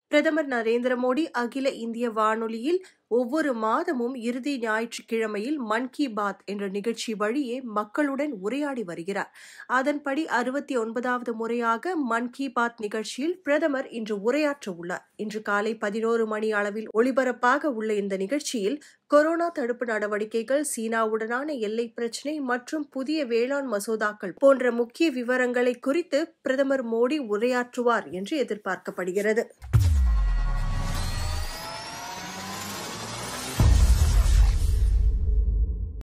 பிரதமர் நரேந்திர மோடி அகில இந்திய வானொலியில் ஒவ்வொரு மாதமும் இறுதி ஞாயிற்றுக்கிழமையில் மன் கி பாத் என்ற நிகழ்ச்சி வழியே மக்களுடன் உரையாடி வருகிறார். அதன்படி 69வது முறையாக மன் கி பாத் நிகழ்ச்சியில் பிரதமர் இன்று உரையாற்ற உள்ளார். இன்று காலை 11 மணி அளவில் ஒளிபரப்பாக உள்ள இந்த நிகழ்ச்சியில் கொரோனா தடுப்பு நடவடிக்கைகள், சீனாவுடனான எல்லை பிரச்சினை மற்றும் புதிய வேளாண் மசோதாக்கள் போன்ற முக்கிய விவரங்களை குறித்து பிரதமர் மோடி உரையாற்றுவார் என்று எதிர்பார்க்கப்படுகிறது.